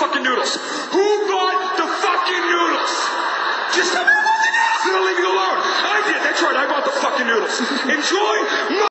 fucking noodles? Who bought the fucking noodles? Just tell me who bought the noodles and I'll leave you alone. I did. That's right. I bought the fucking noodles. Enjoy.